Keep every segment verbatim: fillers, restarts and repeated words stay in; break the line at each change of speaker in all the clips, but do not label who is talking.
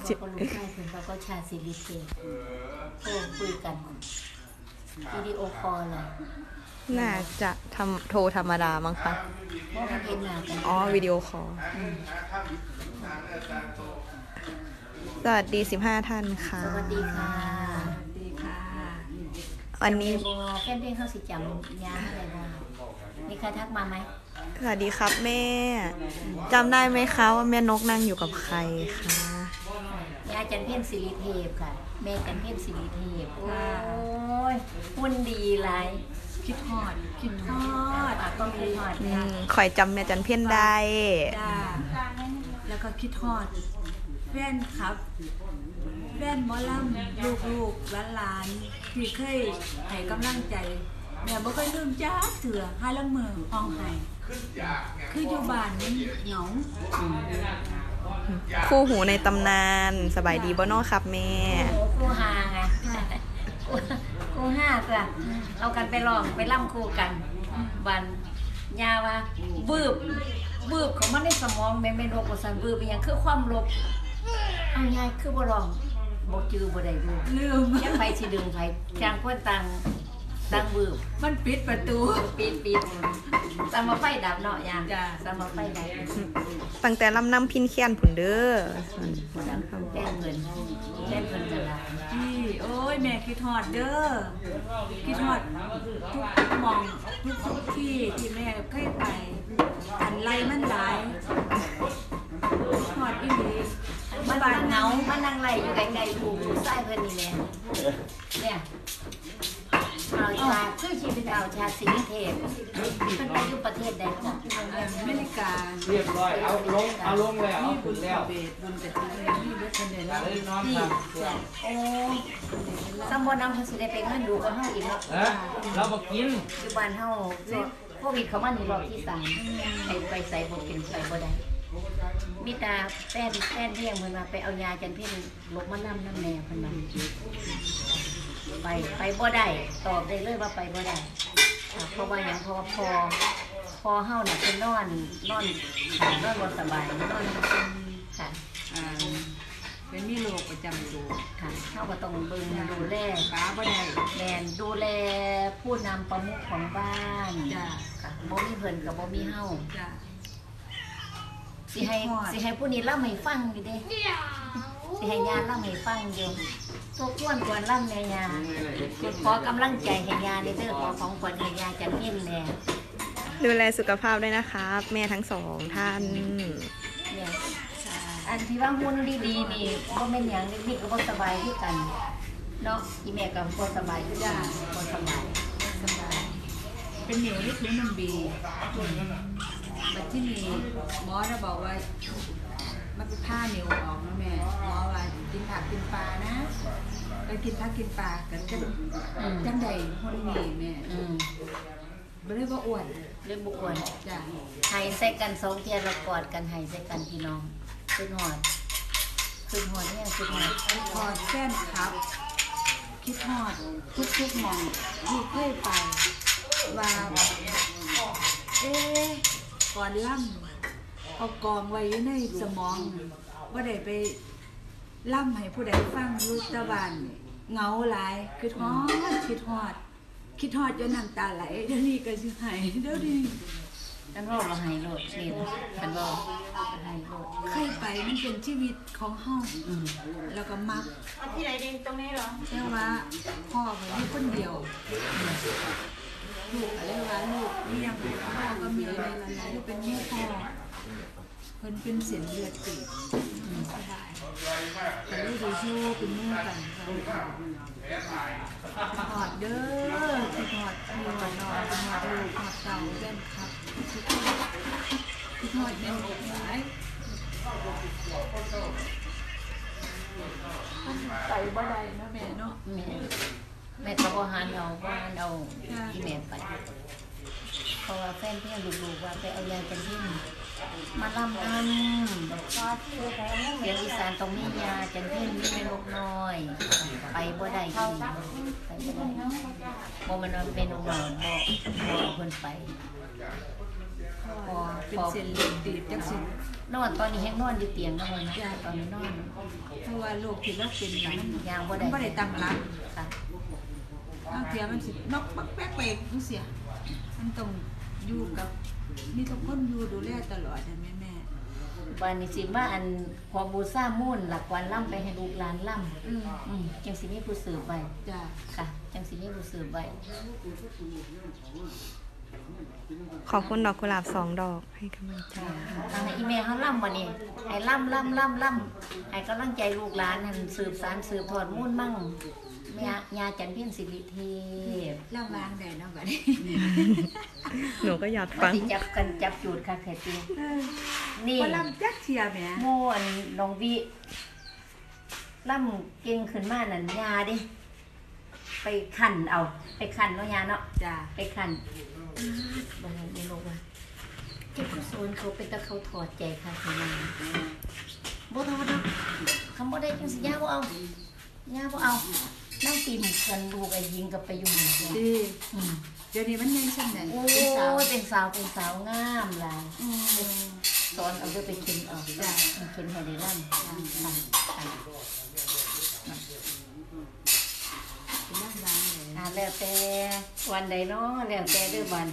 เขาก็รู้ใช่คุณเขาก็ชาซิลิเกตโทรคุยกันวิดีโอคอลเลย
น่าจะทำโทรธรรมดามั้งคะ
เพราะมันเห็นหน้ากัน
อ๋อวิดีโอคอลสวัสดีสิบห้าท่านค่ะ
สวัสดีค่ะสวัสดีค่ะ
วันนี้
แค่เด้งเข้าสิจำย้าอะไรบ้างมีใครทักมาไหม
สวัสดีครับแม่จำได้ไหมคะว่าแม่นกนั่งอยู่กับใครคะ
ยาจันเพี้ยนสิริเทพค่ะแม่จันเพี้ยนสิริเทพโอ้ยหุ่นดีไรคิดฮอดคิดฮอดก็มีฮอด
ค่ะข่อยจำแม่จันเพี้ยนได้
แล้วก็คิดฮอดแฟนครับแฟนหมอลำลูกๆหลานๆที่เคยให้กำลังใจแม่บ่เคยลืมจ้าเถื่อหาละมือห้องไห้คืออยู่บ้านนี่เหงา
คู่หูในตำนานสบายดีบ่น้อครับแม่
คู่ฮาไงคู่ห้าจ้ะเอากันไปลองไปล่ำคู่กันวันยาว่าบืบบืบของมันในสมองแม่ไม่รู้ว่าสันบืบเป็นยังคือความลบเอายายคือบ่ลองบ่จือบ่ได้ดู
ลืม
ยังไปสิดึงไผจางคนต่างต่างบืบ
มันปิดประตู
ปิดปิดสามไฟดับเนาะยางสามไฟดับ
ตั้งแต่ลำน้ำพินเคียนผุนเด้อ
แจ้งเงินแจ้งเงินจะละ
พี่โอ้ยแม่คิดฮอดเด้อคิดฮอดทุกมองทุกทุกที่ที่แม่เคยไปอันไรมันหลายฮอดอีหลี
มันบานเงามันนั่งไรอยู่ไกลๆถูกใส่เพิ่นนี่แหละเนี่ยเอาชาคือชีวิตเอาชาสิงเทพมันไปอยู่ประเทศใดก่อน
อเมริกา
เรียบร้อยเอาลงเอาลงเลยเอาขึ้นแล้ว
เบสบุญแต่ที่นี่เวทเนล
นี่น้องครับ
โอ้ซัมบอนน้ำเขาสิได้ไปเงินดูกับเฮาอีกเนาะ
เราบอกกิน
อยู่บ้านเฮาโควิดเขามานี่รอบที่สามใครไปใส่บ่กินใส่บ่ได้มีตาแป้นแป้นเที่ยงเพิ่นมาไปเอายาจันเพ็ญลบมะน้ำน้ำแหน่เพิ่นมาไปไปบ่ได้ตอบได้เลยว่าไปบ่ได้เพราะว่าอย่างพอพอพอเฮาน่ะเป็นนอนนอนขาดนอนบ่สบายนอนค่ะ
เป็นมีโรคประจำตัว
ค่ะเฮาก็ต้องเบิ่งดูแล
ป้าบ่ได้
แม่นดูแลผู้นำประมุขของบ้าน
จ้ะ
ค่ะบ่มีเพิ่นก็บ่มีเฮา
จ้ะ
สิให้สิให้ผู้นี้เล่าให้ฟังดิเด้สิให้ยาเล่าให้ฟังอยู่ทุกคนควรเล่าในยาขอกำลังใจให้ยาในเรื่องของของควรให้ยาจันเพ็ญแน่
ดูแลสุขภาพด้วยนะคะแม่ทั้งสองท่าน
เนี่ยอันที่ว่าหุ่นดีๆนี่ก็เป็นอย่างนี้ก็บ่สบายที่กันเนาะอีแม่ก็บ่สบายคือกันบ่สบาย
สบายเป็นเหนียวที่ถือมันบีแบบที่นี่หมอจะบอกว่ามันเป็นผ้าเหนียวออกนะแม่หมอว่ากินผักกินปลานะไปกินผักกินปลากันจังจังใดคนนี้แม่ไม่ได้ว่าอ้วน
เรียกบุกวน
จ้ะ
หายใส่กันสองเทียนเรากอดกันหายใส่กันพี่น้องขึ้นหอดขึ้นหอดเนี่ยขึ้นหอด
หอดแก้มครับคิดหอดทุกทุกมองที่เคยไปว่าเอ๊ะก่อนล่ำเอากองไว้ในสมองว่าได้ไปล่ำให้ผู้ใดฟังลูกตะวันเงาหลายคิดฮอดคิดฮอดคิดฮอดจนน้ำตาไหลเดี๋ยวนี้ก็สิหายเดี๋ยวนี้
กันว่าเราหายโลดเรียนกันว่าหายโลด
เคยไปมันเป็นชีวิตของห้องแล้วก็มัก
ที่ไหนเองตรงนี้เหรอ
แค่ว่าพ่อเขาอยู่คนเดียวลูกอะไรวะลูกเลี้ยงพ่อก็มีอะไรหลายๆที่เป็นแม่พ่อเพิ่นเป็นเสียงเลือดตีบสบายแต่ลูกดูชู้เป็นแม่กันหอดเด้อคือหอดมีหอดนอนเป็นหอดลูกหอดเต่าเล่นครับคือหอดแม่หลายไต่บ่ได้นะแม่เนาะ
แม่แม่ก็บ่หาเอาบ่หาเอาที่แม่ไปเพราะว่าแฟนเพื่อนลูกๆว่าไปเอายาจันเพ็ญมาล่ำอันเสียงอีสานตรงนี้ยาจันเพ็ญมีแม่นกน้อยไปบ่ได้อีกไปบ่ได้บ่มันเป็นนกน้อยบ่บ่เพิ่นไปพอ
เป็นเส้นเลือดตีบจังสิ
นอนตอนนี้แห้งนอนอยู่เตียงแล้วนะตอนนี้นอน
เพราะว่าโรคที่เราเป็นนี่มัน
ยางบ่
มัน
ได้
บ่ได้ตั้งหลัก
ค่ะ
บางเทีมันสินอกปักแป๊กไปจังซี่มันต้องอยู่กับมีทุกคนอยู่ดูแลตลอดนะแม่แม่
บ้านนี้สิมาอันพอบูซ่ามุ่นหลักวันล่ำไปให้ลูกหลานล่
อืม
ำอืมจังสิมีผู้สืบไว้
จ้ะ
ค่ะ จังสิมีผู้สืบไว้
ขอบคุณดอกกุหลาบสองดอกให้กำลังใจ
ทางอีเมลเขาล่ำวันนี้ให้ล่ำล่ำล่ำล่ำให้กำลังใจลูกหลานหันสืบสารสืบทอดมุ่นมั่งแม่ยาจันเพียงสิริเทพ
เล่าวางได้เนาะบัดนี้
หนูก็อยาก
ว่า
ฟัง
สิจับกันจับจูดค่ะแค่ตีนี่
บ่ลำจักเที่ยแหม
โม่อันน้องวิล่ำเก่งขึ้นมานั่นยาดิไปขันเอา ไปขันเนาะยาเนาะ
จ้ะ
ไปขันบางทีโลกว่าเจ้าผู้สวนเขาเป็นตะเขาถอดใจค่ะคือมาบ่ทอดเนาะคำบ่ได้จังสิยาบ่เอายาบ่เอานั่งกินกันลูกไอ้ยิงกับไปอยู่นี่
ดี
อืม
เดี๋ยวนี้มันยังซั่นนั่น
โอ้
เป็นสาวย
เป็นสาวเป็นสาวงามหลาย
อืม
สอนเอาเด้อไปกินเอาจ้ะกินให้ได้ร่ำค่ะค่ะ
เป็นลำวางเลย
อ่าแล้วแต่วันใดเนาะแล้วแต่เด้อวัน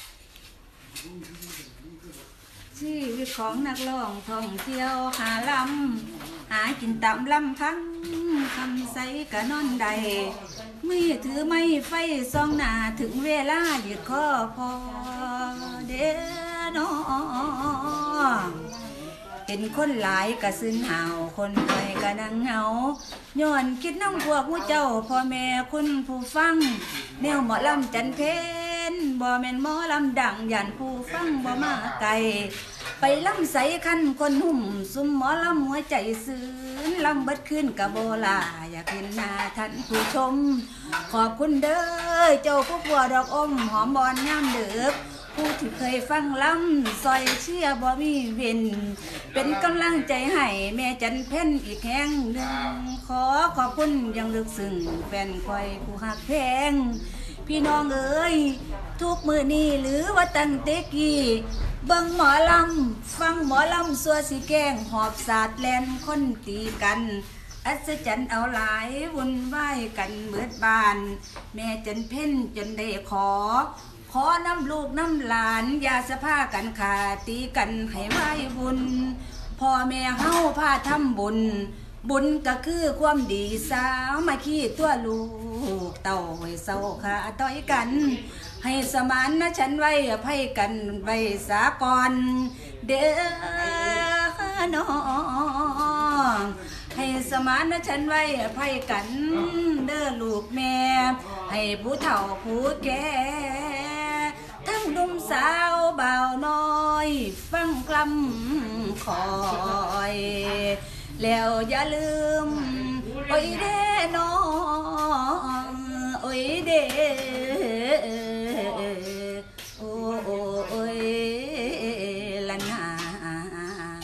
ชีวิตของนักร้องท่องเที่ยวหาลำหากินตามลำพังคำใสกะนอนใดมือถือไม้ไฟส่องหน้าถึงเวลาหยุดข้อพอเด้อน้องเป็นคนหลายกะซึ้งหาวคนหน่อยกะนั่งเหงาย้อนคิดน้องพวกมูเจ้าพ่อแม่คุณผู้ฟังแนวหมอลำจันเพนบ่แม่นหมอลำดังยันผู้ฟังบ่มาไกลไปลำใสคันคนหุ่มซุมหมอลำหัวใจซื่นลำเบิดขึ้นกะโบลาอยากเห็นหน้าท่านผู้ชม ขอบคุณเด้อเจ้าผู้บัวดอกอมหอมบอนยามเดือกผู้ที่เคยฟังลำซอยเชียร์บ่มีเว้นเป็นกำลังใจให้แม่จันเพ่นอีกแห่งหนึ่งขอขอบคุณอยังลึกซึ้งแฟนคอยผู้หักแพงพี่น้องเอ๋ยทุกมือนี้หรือว่าตั้งเตกี้เบิ่งหมอลำฟังหมอลำสัวสิแกล้งหอบสาดแลนคนตีกันอัศจรรย์เอาหลายวุ่นวายกันเบิดบาน แม่จันเพ่นจนได้ขอ ขอน้ำลูกน้ำหลานอย่าสะพากันขาตีกันให้ไหวบุญพ่อแม่เฮาพาทำบุญ บุญก็คือความดีสาวมาขี้ตัวลูกเต่าไว้เศร้าขาต้อยกัน ให้สมานนะฉันไว้อภัยกันไว้สาก่อนเด้อน้องให้สมานนะฉันไว้อภัยกันเด้อลูกแม่ให้ผู้เฒ่าผู้แก่ทั้งหนุ่มสาวบ่าวน้อยฟังกลำคอยแล้วอย่าลืมโอ้ยเด้น้องโอ้ยเด้โอ้โอ้ยละนาง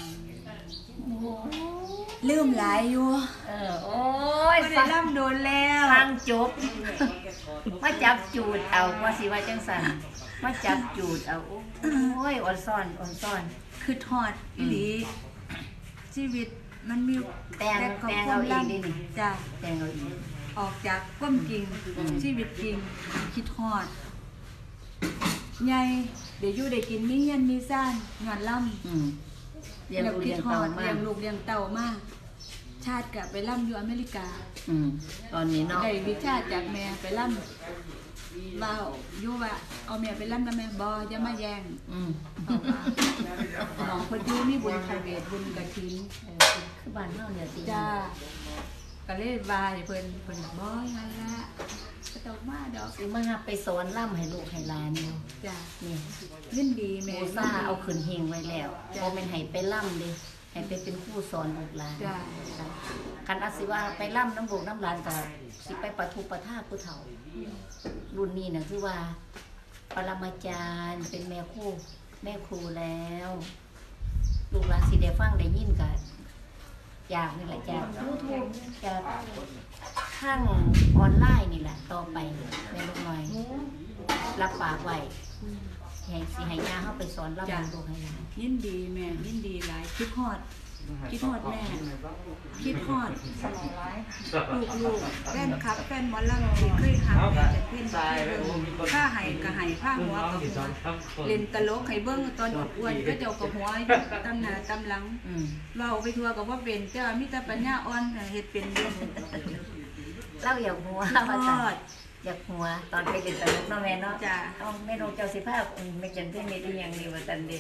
ลืมหลายอยู่
เออโอ้ย
ไม่ได้
ฟัง
ล่ำโดนแล้ว
ฟังจบ มาจับจูดเอาว่าสิว่าจังสันมาจับจูดเอาโอ้ยอ่อนซ่อนอ่อนซ่อน
คือทอดอีหลีชีวิตมันมี
แต่ง
ของ
แต่ง
ควา
เอา
ม
เองดินี่
จ้ะ
แต่งเอาเอง
ออกจากความจริง
อืม
ชีวิตจริงคิดทอดใหญ่เดี๋ยวอยู่ได้กินมีเงินมีซ่านงอนล่ำ
อืมเรียนรู้
คิ
เรี
ด
ยน
ทอ
เต่า
ด
มา
เลี้ย
ก
งลูกเลี้ยงเต่ามากชาติกะไปล่ำอยู่อเมริกา
อืมตอนนี้เนาะ
ได้วิชาจากแม่ไปล่ำว่าอยู่ว่าเอาแม่ไปล่ำนะแม่บอจะมาแย่ง
อืม
บอกว่าหมองคนอยู่มีบุญไพรเวทบุญกระถิน
เออคือบ้านเฮาเนี่ยสิ
จ้าก็เลยบายเพิ่นเพิ่นบอยนั่นละก็ต้องมาดอก
สิมาหับไปสอนล่ำให้ลูกให้หลานอยู่
จ้า
นี่
ยินดีแม่
โมซ่าเอาขึ้นเฮงไว้แล้วบ่แม่นให้ไปล่ำเด้ให้ไปเป็นครูสอนลูกหลาน
จ้า
คันอาสิว่าไปล่ำน้ำลูกน้ำหลานก็สิไปประทุประท่าผู้เฒ่า รุ่นนี้นะคือว่าปรมาจารย์เป็นแม่ครูแม่ครูแล้ว ลูกหลานสิได้ฟังได้ยินกันจากนี่แหละจากยูทูบจากข้างออนไลน์นี่แหละต่อไปแม่ลูกน้อย รับปากไว้แห่งสิให้ย่าเฮาไปสอนลำลูกให้หลาน
ยินดีแม่ยินดีหลายคิดฮอดคิดฮอดแม่คิดฮอดลูกๆแฟนคลับแฟนหมอลำที่เคยหักแม่แต่เพิ่นถ้าให้ก็ให้ผ้าหัวกับหัวเล่นตลกให้เบิ่งตอนอ้วนก็เจ้ากับหัวอยู่ตำหน้าตำหลัง
อืม
เว้าไปทั่วก็บ่เป็นแต่ว่ามีแต่ปัญญาอ่อนเฮ็ดเป็นเด้อ
เล่าอยากหัว
คิด
ว่า
ฮ
ซั่
อน ด
อยากหัวตอนไปเล่นตลกเนาะแม่เนาะ
จ้ะ
เอาแม่นกเจ้าสิพาแม่จันเพิ่นเฮ็ดอีหยังนี่ว่าซั่นเด้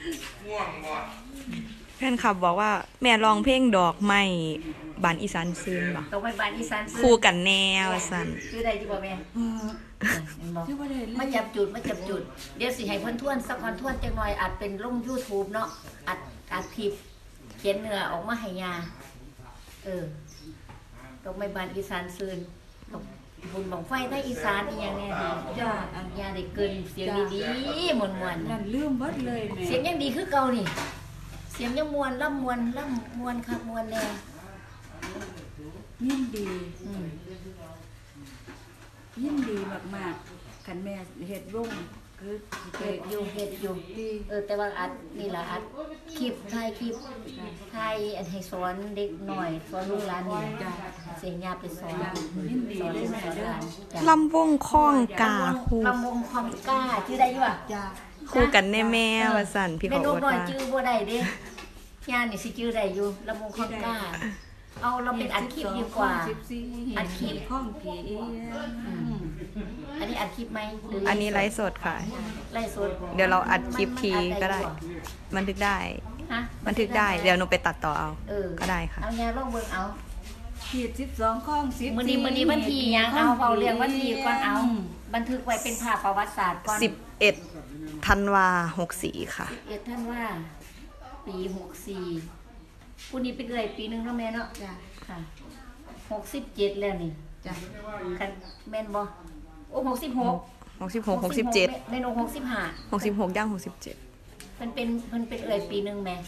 แฟนคลับบอกว่าแม่ร้องเพลงดอกไม้บานอีสานซึนบ่
ต้องไปบ้านอีสานซื้อ
คู่กันแนวสั่น
ซื้อได้อยู่บ่แม่
เออ
เออเห็นบ่
คือบ่ได้เล
มาย จับจุดมาจับจุดเดี๋ยวสิให้เพิ่นทวนสักวันทวนจังหน่อยอาจเป็นลง YouTube เนาะอัดอัดคลิปเขียนเนื้อออกมาให้ยาเออต้องไปบ้านอีสานซื่นต้องบุญบังไฟไทยอีสานอีหยังแน่ดีจ้าอันยาได้เกินเสียงดีๆม่วนๆ
นั่
นะ
นลืมเบิดเลยแม่
เสียงยังดีคือเก่านี่ เสียงยังม่วนล่ำม่วนล่ำม่วนคักม่วนแน่
ยินดี
อืม
ยินดีมากๆคันแม่เฮ็ดวงคือสิ
เฮ็ดอยู่เฮ็ดอยู่
ดี
เออแต่ว่าอัดนี่ล่ะอัดคลิปถ่ายคลิปถ่ายอันให้สอนเด็กหน่อยสอนลูกหลานนี่จ้ะเสียงยาไปสอน
ยินดีเลยแม่เด้อ
จ้ะ
ลำวงข้องกาคู่
ลำวงความกล้าชื่อได้อยู่อ่ะ
จ้า
คู่กันแน่แม่ว่าสั่นพี่
แม่
เขา
น
อก ด
น้อย
ว่า
จื้อบ่ได้เด้ยานี่สิจื้อได้อยู่ลำวงความกล้า เอาเราเป็นอัดคลิปดีกว่า
สิบสี่
อัดคลิป
ข้องผีเอียง
อันนี้อัดคลิปไหมหรือ
อันนี้ไลฟ์สดค่ะ
ไล่สด
เดี๋ยวเราอัดคลิปทีก็ได้ บันทึกได้
ฮะ
บันทึกได้ เดี๋ยวหนูไปตัดต่อเอา
เออ
ก็ได้ค่ะ
เอายาลองเบิ่งเอา
ขีดสิบสองข้องสิบ
มื้อนี้มื้อนี้วันที่หยังเอาเว้าเรื่องวันที่ก่อนเอา บันทึกไว้เป็นภาพประวัติศาสตร์ก่อน
สิบเอ็ดธันวาหกสี่ค่ะ
สิบเอ็ดท่านว่า ปีหกสี่ผู้นี้เป็นเอ่ยปีหนึงเนาะแม่เนาะ
จ้า
ค่ะหกสิบเจ็ดแล้วนี่
จ้า
คันแม่นบ่โอ้หกสิบหก
หกสิบหกหกสิบเจ็ด
แม่นหกสิบห้า
หกสิบหกย่างหกสิบเจ็ด
เพิ่นเป็นเพิ่นเป็นเอ่ยปีหนึงแม่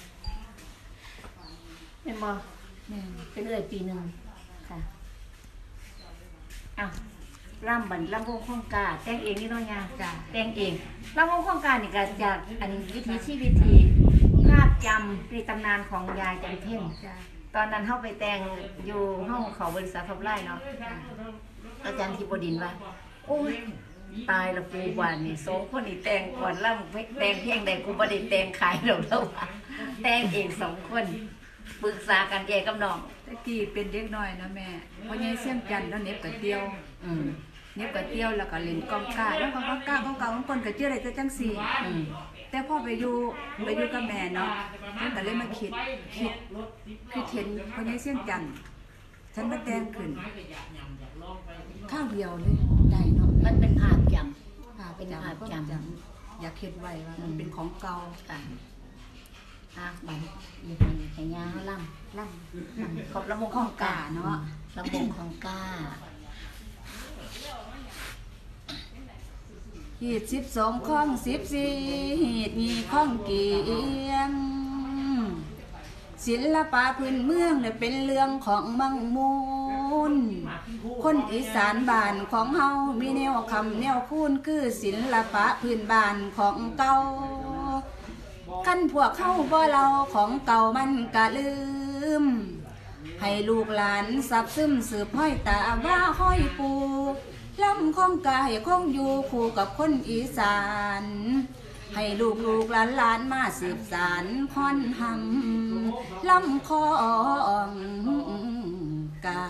แม่นบ่
แม่
เป็นเอ่ยปีหนึงค่ะอ้าวร่ำบันร่ำวงข้องกาแต่งเองนี่เนาะยา
จ้า
แต่งเองร่ำวงข้องกานี่ก็จากอันวิถีชีวิตที่ภาพจำในตำนานของยายจันเพ็ญ
จ้า
ตอนนั้นเฮาไปแต่งอยู่ห้องเขาบริษัททับไร่เนาะอาจารย์ทิบดินว่าโอ้ยตายและกูว่านี่สองคนนี่แต่งก่อนล่ำแต่งเพียงใดกูบ่ได้แต่งขายดอกแล้วว่าแต่งเองสองคนปรึกษากันแยกกับน้อง
ตะกี้เป็นเด็กน้อยนะแม่พ่อใหญ่เสี่ยงจันทร์แล้วเหน็บกระเตียว
อืม
เหน็บกระเตียวแล้วก็เล่นกองกาแล้วก็กองกาของเก่าของคนก็ชื่ออะไรก็จังซี่
อืม
แต่พ่อไปอยู่ไปอยู่กับแม่เนาะมันก็เลยมาคิดคิดคิดเห็นพ่อใหญ่เสี่ยงจันทร์ฉันมาแต่งขึ้นข้าวเดียวเลยได้เนาะ
มันเป็นภาพจ
ค่ะ
เป็น
จำ
ภาพ
ก็
จำ
จำอยากเห็นไว้ว่ามันเป็นของเก่า
ำกันอ่ะบันอีให้ให้ยาเฮาล่ำ
ล่
ล่ำขอบลำวงข้องกา
เนาะ
ลำวงข้องกา
ำหีดสิบสองข้องสิบสี่หีดมีข้องเกียงศิลปะพื้นเมืองเนี่ยเป็นเรื่องของมังมูลคนอีสานบ้านของเฮามีแนวคำแนวคูนคือศิลปะพื้นบ้านของเก่าคันพวกเข้าบ่เราของเก่ามันกะลืมให้ลูกหลานสับซึมสืบห้อยตาว่าห้อยปูลำของกายคงอยู่คู่กับคนอีสานให้ลูกลูกหลานหลานมาสืบสานค่อนหำลำคองกา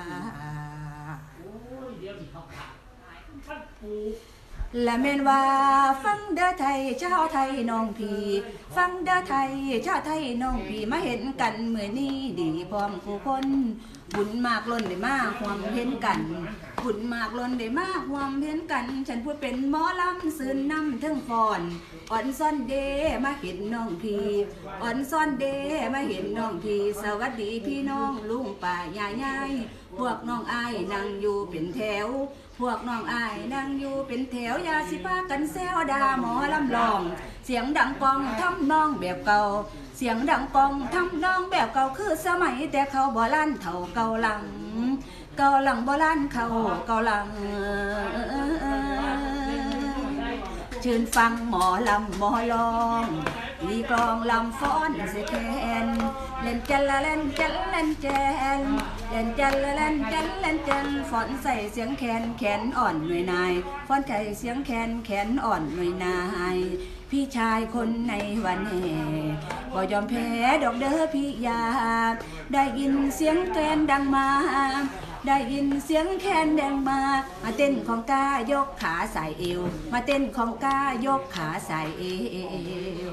และแม่นว่าฟังเด้อไทยชาวไทยน้องพี่ฟังเด้อไทยชาวไทยน้องพี่มาเห็นกันเมื่อนี้ดีพร้อมคู่คนบุญมากล้นได้มากความเห็นกันบุญมากล้นได้มากความเห็นกันฉันพูดเป็นหมอลำซื่นนำทั้งฟอนอ่อนซ่อนเดมาเห็นน้องพี่อ่อนซ่อนเดมาเห็นน้องพี่สวัสดีพี่น้องลุงป่ายายยายพวกน้องอายนั่งอยู่เป็นแถวพวกน้องอายนั่งอยู่เป็นแถวยาสิพากันแซวดาหมอลำลองเสียงดังกองทำนองแบบเก่าเสียงดังกองทำนองแบบเก่าคือสมัยแต่เขาบ่ลั่นเท่าเก่าหลังเก่าหลังบ่ลั่นเขาเก่าหลังชื่นฟังหมอลำหมอลองตีกลองลำฟ้อนเสแคนเล่นจันละเล่นจันเล่นแจนเล่นจันละเล่นจันเล่นจันฟ้อนใส่เสียงแคนแขนอ่อนหน่วยนายฟ้อนใส่เสียงแคนแขนอ่อนหน่วยนายพี่ชายคนในวันแห่บ่ยอมแพ้ดอกเด้อพี่ยาได้ยินเสียงแคนดังมาได้ยินเสียงแคนแดงมามาเต้นของกายกขาใส่เอวมาเต้นของกายกขาใส่เอว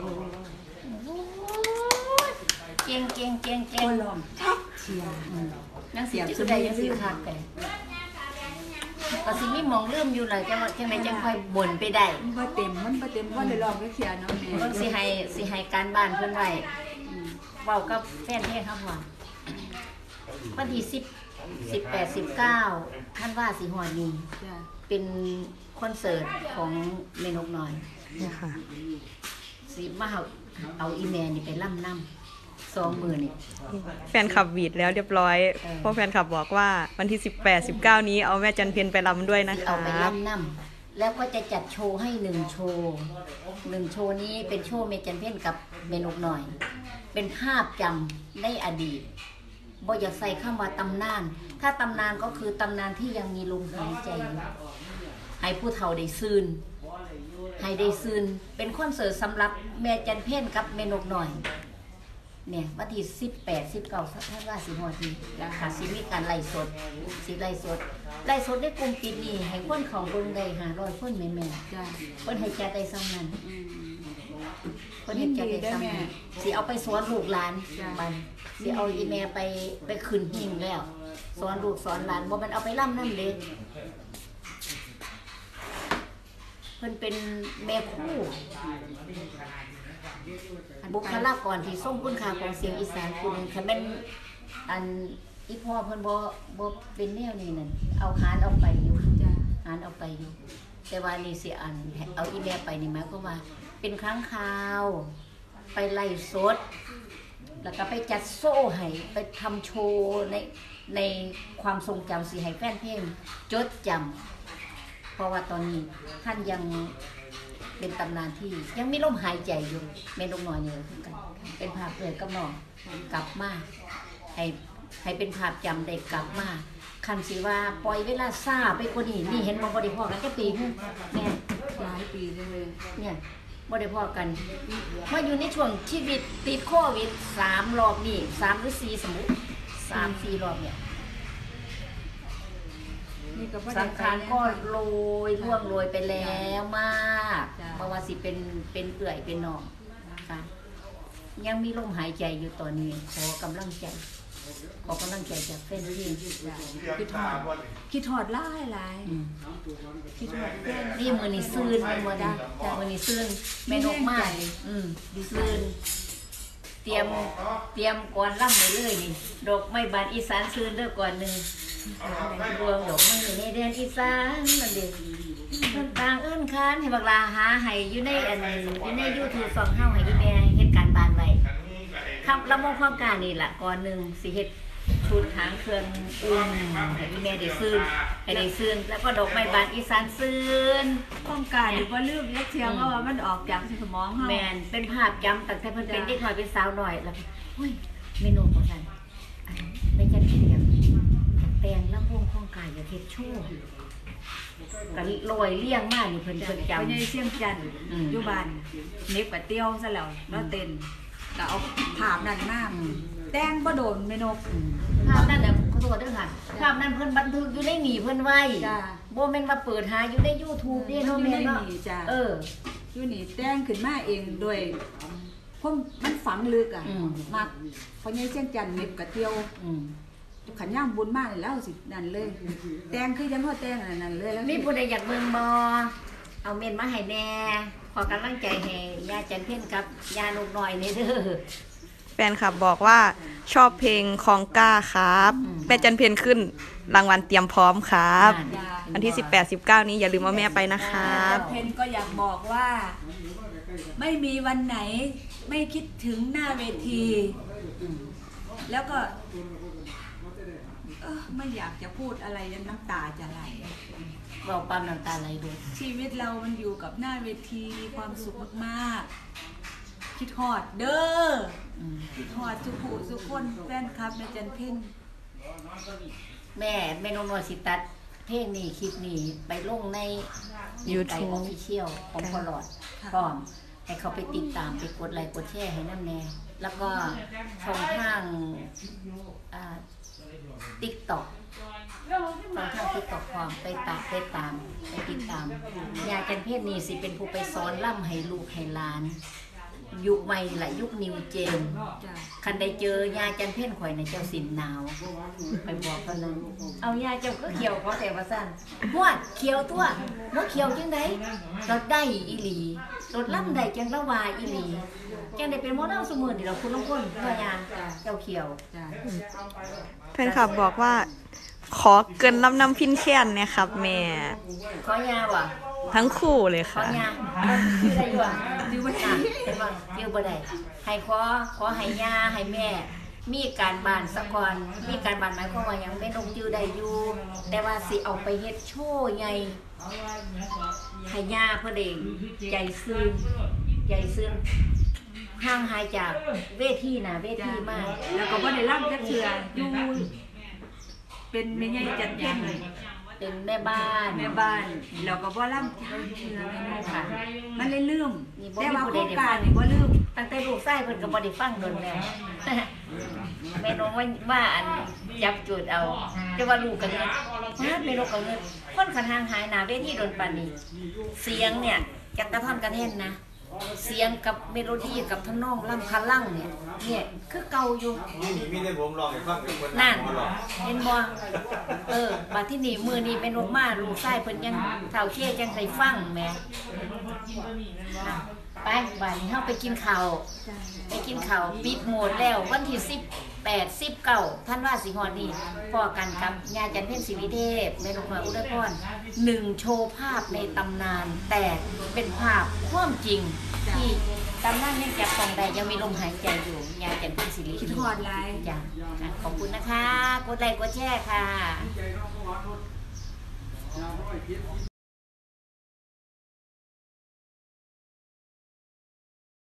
เก่งเก่งเก่งเก่
โอ้
ง
ลมชักเชียร์
นังเสียบสุดใดยังสิคักแต่ก็สิมีหมองลืมอยู่เลยจังว่าจังไดจังค่อยบ่นไปได้
มันบ่เต็มมันบ่เต็มว่าได้ลองก็เชียร์เนาะแม่
เพิ่นสิให้สิให้การบ้านเพิ่นไว้เว้ากับแฟนเพลงครับว่าวันที่สิบ สิบแปด สิบเก้าท่านว่าสิฮอดนี้
จ้ะ
เป็นคอนเสิร์ตของเมนกน้อย
นี่ค่ะ
สิมาเอาเอาอีแมนนี่ไปล่ำน้ำสองมือนี่
แฟนคลับวีดแล้วเรียบร้อย
เออ
เพราะแฟนคลับบอกว่าวันที่สิบแปด สิบเก้านี้เอาแม่จันเพียนไปรำด้วยนะ
สิ
คะ
เอาไปล่ำน้ำแล้วก็จะจัดโชว์ให้หนึ่งโชว์หนึ่งโชว์นี้เป็นโชว์เมจันเพ่นกับเมนกน้อย เป็นภาพจำในอดีตบ่อยากใส่คำว่าตำนาน ถ้าตำนานก็คือตำนานที่ยังมีลมหายใจอยู่ให้ผู้เฒ่าได้ซืนให้ได้ซืนเป็นคอนเสิร์ตสำหรับแม่จันเพ่นกับเมนกน้อยเนี่ยวันที่สิบแปด สิบเก้าท่านว่าสิฮอดนี้ค่ะสิมีการไล่สดสิไล่สดไล่สดในกลุ่มปิดนี่ให้คนของเบิ่งได้ห้าร้อยคนแม่
จ้ะ
ๆเพิ่นให้จัดได้ซ้ำนั้น
อืม
เพิ่นให้จัดได้ซ้ำนั้นสิเอาไปสอนลูกหลาน
จ้ะ
บันสิเอาอีแม่ไปไปขึ้นหิ้งแล้วสอนลูกสอนหลานบ่แม่นเอาไปล่ำนั่นเด้เพิ่นเป็นแม่ครูบุคลากรที่ทรงคุณค่าของเสียงอีสานคุณคันแม่นอันอีพ่อเพิ่นบ่บ่เป็นแนวนี้นั่นเอาหารเอาไปอยู่
จ้ะ
หารเอาไปอยู่ แต่ว่านี่สิอันเอาอีแม่ไปนี่หมายความว่าเป็นครั้งคราว ไปไล่สด แล้วก็ไปจัดโซ่ให้ไปทำโชว์ในในความทรงจำสิให้แฟนเพลงจดจำเพราะว่าตอนนี้ท่านยังเป็นตำนานที่ยังมีลมหายใจอยู่แม่นกน้อยเนี่ยคือกันเป็นภาพเกิดกับน้องกลับมาให้ให้เป็นภาพจำได้กลับมาคันสิว่าปล่อยเวลาซาไปกว่านี้นี่เห็นบ่บ่ได้พอกันแค่ปีนึงแม่
หลายปีเลย
เนี่ยบ่ได้พอกันมาอยู่ในช่วงชีวิตติดโควิดสามรอบนี่สามหรือสี่สมมุติสามสี่รอบเนี่ย
นี่ก็บ่ได้
สัง
ไป
ขารก็โรยล่วงโรยไปแล้วมาก
จ้ะ
เพราะว่าสิเป็นเป็นเอื่อยเป็นหนองค่ะยังมีลมหายใจอยู่ตอนนี้ขอกำลังใจขอกำลังใจจากแฟนเพลง
คิดทอดคิดทอดหลายหลาย
อืม
คิดทอดแฟน
นี่มือนี่ซื่นมือจ้ะจ้ะมือนี่ซื่นแม่นกมากอืมดีซื่นเตรียมเตรียมก่อนล่ำไปเลยนี่ดอกไม้บานอีสานซื่นเด้อก่อนหนึ่งรวงดอกไม้ในแดนอีสานนั่นเด็กเพิ่นต่างเอิ้นค้านให้บักลาหาให้อยู่ในอันอยู่ใน YouTube สองเฮาให้อีแม่เฮ็ดการบ้านไว้ครับละโมงความการนี่ล่ะก่อนหนึงสิเฮ็ดชุดหางเครื่องอุ้มให้อีแม่ได้ซื่นให้ได้ซื่นแล้วก็ดอกไม้บานอีสานซื่น
ต้องการหรือว่าลืมยักเทียมเพราะว่ามันออกจากสมองเฮา
แมนเป็นภาพจำตั้งแต่เพิ่นเป็นเด็กน้อยเป็นสาวหน่อยแล้วก็เฮ้ยเมนูของฉันอันไม่จัดเทียมแต่งลำวงของกายอย่าเฮ็ดชั่วกันลอยเลี่ยงมากนี่เพิ่นเพิ่น
เจ้า
จำ
ใหญ่เสียงจันทร์
อืม
อยู่บ้านเน็บกับเตี้ยวซะแล้วแล้วเต้นก็เอาภาพนั้นมา
อืม
แต่งบ่โดนแม่นก
อืมภาพนั้นน่ะขอโทษด้วยค่ะภาพนั้นเพิ่นบันทึกอยู่ในหนีเพิ่นไว้
จ้ะ
บ่แม่นว่าเปิดหาอยู่ใน YouTube เด้เนาะแม่นเนาะ
อยู่ในนี่จ้ะ
เออ
อยู่นี่แต่งขึ้นมาเองโดยผมมันฝังลึกอ่ะ
อืม
มักเพราะใหญ่เสียงจันทร์เน็บกับเตี้ยว
อืม
ขันย่างบุญมากเลยแล้วสินั่นเลย แต่งคือยังพ่อแต่งอันนั่นเลยแล้ว
มีผู้ใดอยากเบิ่งบ่เอาเมนมาให้แน่ขอกำลังใจให้ย่าจันเพ็ญกับย่าลูกน้อยนี่เด้อ
แฟนคลับบอกว่าชอบเพลงคองก้าครับ
อืม
แม่จันเพียนขึ้นรางวัลเตรียมพร้อมครับ
จ้า
วันที่สิบแปด สิบเก้านี้อย่าลืมว่าแม่ไปนะครับ
เพนก็อยากบอกว่า ไม่มีวันไหนไม่คิดถึงหน้าเวที แล้วก็ เอออไม่อยากจะพูดอะไรแล้วน้ำตาจะไหล
เบาปั๊มน้ำตาไหลด้วย
ชีวิตเรามันอยู่กับหน้าเวทีความสุขมากๆคิดฮอดเด้อ
อืม
คิดฮอดสุขุสุขคนแฟนคลับแม่จันเพ่น
แม่แม่นงนวลสิตัดเพลงนี้คลิปนี้ไปลงใน
YouTube
ออฟฟิเชียลของพอลอดพร้อมให้เขาไปติดตามไปกดไลค์กดแชร์ให้น้ำแน่ แล้วก็ช่องทางติ๊กต็อกช่องทางติ๊กต็อกพร้อมไปตามไปตามไปติดตามยาจันเพศนี้สิเป็นผู้ไปสอนล่ำให้ลูกให้หลาน ยุคใหม่ละยุคนิวเจน
จ้ะ
คันได้เจอยาจันเพ่นข่อยในเจ้าสินหนาว ไปบอกเขาเลยเอายาเจ้าก็เขียวเขาแต่ว่าสั้นหวดเขียวตัวว่าเขียวจังไดรถได้อีหลีรถล่ำได้จังละวายอีหลีจังได้เป็นหมอน้ำสมุนที่เราคุณลงคนเพื่อยาเจ้าเขียว
จ้ะ
แฟนคลับบอกว่า ขอเกินลำนำพินแค้นเนี่ยครับแม่
ขอยาว่ะ
ทั้งคู่เลย
ขอ
ค่ะ
ยาชื่ออะไรอยู่อ่ะชื่อบ่ได้เป็นว่าชื่อบ่ได้ให้ขอขอให้ยาให้แม่ มีการบ้านสะก่อนมีการบ้านหมายความว่าหยังไม่ลงจือได้อยู่ แต่ว่าสิเอาไปเฮ็ดโชว์ใหญ่ให้ย่าเพิ่นเองใจซื่นใจซื่นห่างหายจากเวทีน่ะเวทีมาก
แล้วก็บ่ได้ร่ำจักเทื่ออยู่เป็นแม่ใหญ่จันเพ่น
เป็นแม่บ้าน
แม่บ้านแล้วก็บ่ร่ำจักเทื่อแม่นบ่ค่ะมันเลยลืม
นี่บ่
แต่
มี
ว่า
ผู้
โค
ใด
รง
ได้
กา
ฟั
รง นี่บ่ลืม
ตั้งแต่ลูกชายเพิ่นก็บ่ได้ฟังโดนแล้ว แม่น้องว่าว่าอันจับจุดเอาแต่ว่าลูกก็เงินมาแม่นกก็เงินคนคันห่างหายหน้าเวทีโดนปานนี้เสียงเนี่ยจักกระท่อนกระเท่นนะ เสียงกับเมโลดี้กับทำนองล่ำคันลั่งเนี่ยเนี่ยคือเก่าอยู่
นี่นี่มีแต่ผมลองให้ฟังเป็นคน
นั่น
มาลอง
เห็นบ่เออบัดที่นี่มือนี้เป็นลมมาลูกชายเพิ่นยังเฒ่าเชี่ยจังได้ฟังแหมอ่ะไปบัดนี้เฮาไปกินข้าวไปกินข้าวปิดโหมดแล้ววันที่สิบแปด สิบเก้าท่านว่าสิฮอดนี่พอกันกับญาจันเพ็ญศรีวิเทพแม่นกน้อยอุดรพรหนึ่งโชว์ภาพในตำนาน แต่เป็นภาพความจริงที่ตำนานยังจับต้องได้ยังมีลมหายใจอยู่ญาจันเพ็ญศรีวิเท
คิด
พ
ฮอดหลาย
จ้ะอ่ะขอบคุณนะคะ กดไลค์กดแชร์ค่ะ